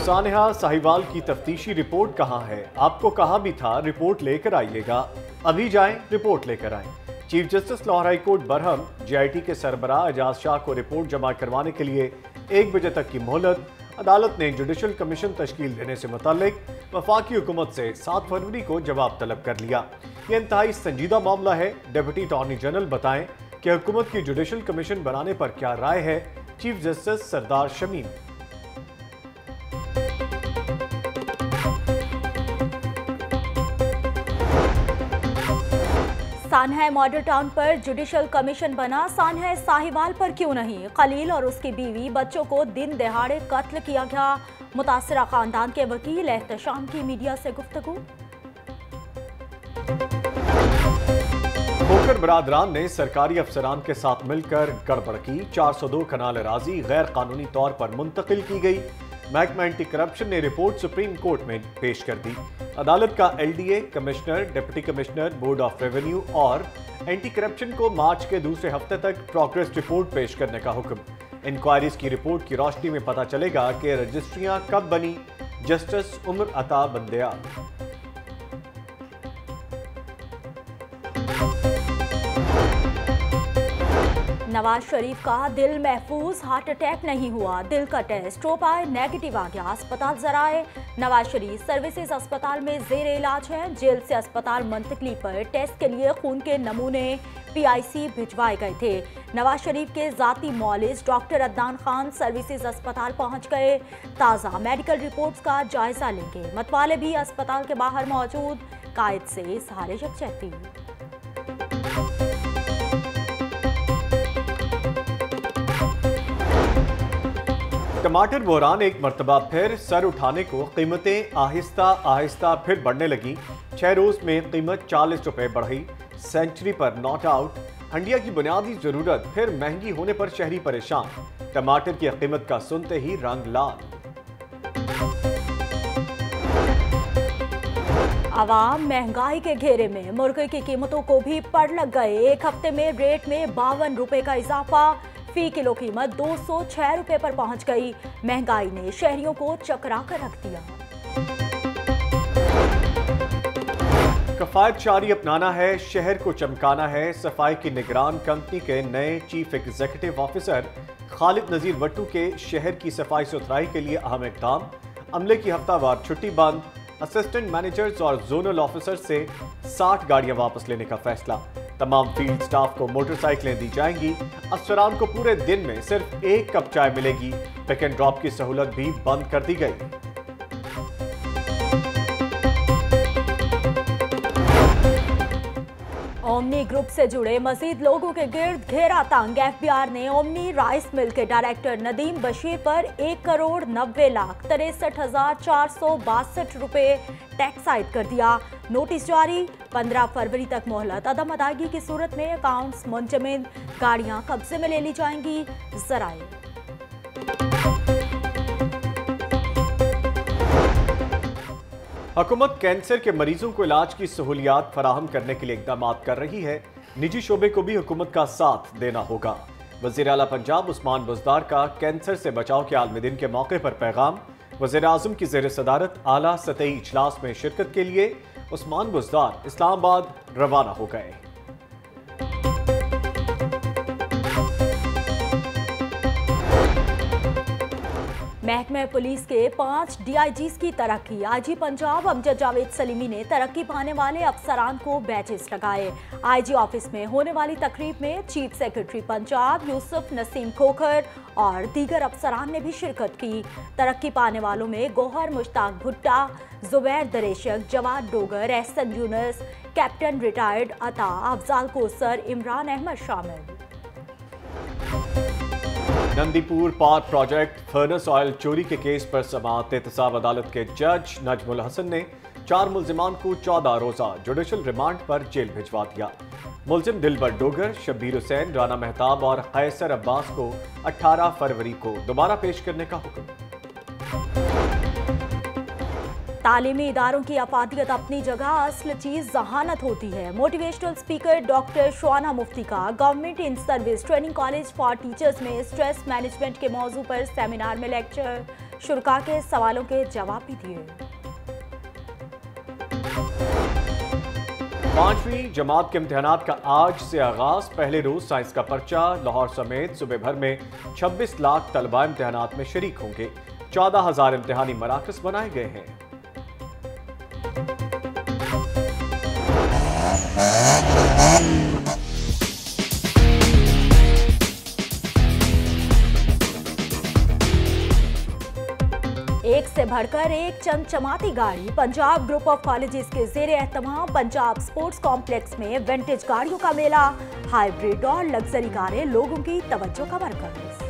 सानहा साहिवाल की तफ्तीशी रिपोर्ट कहां है? आपको कहा भी था रिपोर्ट लेकर आइएगा। अभी जाएं, रिपोर्ट लेकर आएं। Chief justice Lahore high court बरहम, JIT के सरबराह एजाज शाह को रिपोर्ट जमा करवाने के लिए 1 बजे तक की मोहलत। अदालत ने जुडिशल कमीशन तश्कील देने से मुताल्लिक वफाकी हुकूमत से 7 फरवरी को जवाब तलब कर लिया। यह इंतहाई संजीदा मामला है। डिप्टी अटॉर्नी जनरल बताएं कि हुकूमत की जुडिशल कमीशन बनाने पर क्या राय है। Chief justice Sardar Shamim. सानहा मॉडल टाउन पर जुडिशल कमीशन बना, सानहा साहिवाल पर क्यों नहीं? खलील और उसकी बीवी बच्चों को दिन दहाड़े कत्ल किया गया। मुतासरा खानदान के वकील एहतशाम की मीडिया से गुफ्तगू। खोखर बरादरान ने सरकारी अफसरान के साथ मिलकर गड़बड़ की। 402 कनाल अराजी गैर कानूनी तौर पर मुंतकिल की गई। महकमा एंटी करप्शन ने रिपोर्ट सुप्रीम कोर्ट में पेश कर दी। अदालत का LDA, commissioner, deputy commissioner, board of revenue और एंटी करप्शन को मार्च के दूसरे हफ्ते तक प्रोग्रेस रिपोर्ट पेश करने का हुक्म। इंक्वायरीज की रिपोर्ट की रोशनी में पता चलेगा कि रजिस्ट्रियां कब बनी। जस्टिस उमर अता बंदियाल। नवाज शरीफ का दिल महफूज, हार्ट अटैक नहीं हुआ। दिल का टेस्ट पाए नेगेटिव आ गया। अस्पताल जराए। नवाज शरीफ सर्विसेज अस्पताल में जेर इलाज है। जेल से अस्पताल मुंतकली पर टेस्ट के लिए खून के नमूने PIC भिजवाए गए थे। नवाज शरीफ के जाती मौलिस डॉक्टर अदनान खान सर्विसेज अस्पताल पहुंच गए। ताज़ा मेडिकल रिपोर्ट्स का जायजा लेंगे। मतवाले भी अस्पताल के बाहर मौजूद। कायद से इजहार यकजहती। टमाटर बहरान एक मरतबा फिर सर उठाने को। कीमतें आहिस्ता आहिस्ता फिर बढ़ने लगी। 6 रोज में कीमत 40 रुपए बढ़ी। सेंचुरी पर नॉट आउट। हंडिया की बुनियादी जरूरत फिर महंगी होने पर शहरी परेशान। टमाटर की कीमत का सुनते ही रंग लाल। आवाम महंगाई के घेरे में। मुर्गे की कीमतों को भी पड़ लग गए। एक हफ्ते में रेट में 52 रुपए का इजाफा। फी किलो कीमत 206 रुपए पर पहुंच गई। महंगाई ने शहरियों को चकरा कर रख दिया। कफायतशारी अपनाना है, शहर को चमकाना है। सफाई की निगरान कंपनी के नए chief executive officer Khalid Nazir Wattoo के शहर की सफाई सुथराई के लिए अहम इकदाम। अमले की हफ्तावार छुट्टी बंद। असिस्टेंट मैनेजर्स और जोनल ऑफिसर से 60 गाड़ियां वापस लेने का फैसला। तमाम फील्ड स्टाफ को मोटरसाइकिलें दी जाएंगी। अफसरान को पूरे दिन में सिर्फ 1 कप चाय मिलेगी। पिक एंड ड्रॉप की सहूलत भी बंद कर दी गई। ओमनी ग्रुप से जुड़े मजीद लोगों के गिर्द घेरा तंग। FBR ने ओमनी राइस मिल के डायरेक्टर नदीम बशीर पर 1,90,63,462 रुपए टैक्स आयद कर दिया। नोटिस जारी। 15 फरवरी तक मोहलत। अदम अदायगी की सूरत में अकाउंट्स मुंजमद। गाड़ियां कब्जे में ले ली जाएंगी। जराए। हुकूमत कैंसर के मरीजों को इलाज की सहूलियात फराहम करने के लिए इकदाम कर रही है। निजी शोबे को भी हुकूमत का साथ देना होगा। वज़ीर आला पंजाब उस्मान बुज़दार का कैंसर से बचाव के आलमी दिन के मौके पर पैगाम। वज़ीर आज़म की ज़ेर सदारत आला सतही इजलास में शिरकत के लिए उस्मान बुज़दार इस्लामाबाद रवाना हो गए। महकमा पुलिस के 5 DIGs की तरक्की। IG पंजाब अमजद जावेद सलीमी ने तरक्की पाने वाले अफसरान को बैचेस लगाए। IG ऑफिस में होने वाली तकरीब में चीफ सेक्रेटरी पंजाब यूसुफ नसीम खोखर और दीगर अफसरान ने भी शिरकत की। तरक्की पाने वालों में गोहर मुश्ताक भुट्टा, जुबैर दरेशक, जवाद डोगर, एहसन यूनस, कैप्टन रिटायर्ड अता, अफजाल कोसर, इमरान अहमद शामिल। Nandipur park project furnace oil चोरी के केस पर समाअत एहतसाब अदालत के जज नजमुल हसन ने 4 मुल्जिमान को 14 रोजा जुडिशल रिमांड पर जेल भिजवा दिया। मुल्जिम दिलबर डोगर, शब्बीर हुसैन, राना मेहताब और कैसर अब्बास को 18 फरवरी को दोबारा पेश करने का हुक्म। तालीमी इदारों की अफादियत अपनी जगह, असल चीज जहानत होती है। Motivational speaker doctor Shuana Mufti का government in service training college for teachers में स्ट्रेस मैनेजमेंट के मौजू पर सेमिनार में लेक्चर, शुरका के सवालों के जवाब भी दिए। 5वीं जमात के इम्तिहानात का आज से आगाज। पहले रोज साइंस का पर्चा। लाहौर समेत सूबे भर में 26 लाख तलबा इम्तिहानात में शरीक होंगे। 14,000 इम्तिहानी मराकज बनाए गए हैं। एक से बढ़कर एक चमचमाती गाड़ी। पंजाब ग्रुप ऑफ कॉलेजेस के जेर एहतमाम पंजाब स्पोर्ट्स कॉम्प्लेक्स में विंटेज गाड़ियों का मेला। हाइब्रिड और लग्जरी कारें लोगों की तवज्जो का मरकज।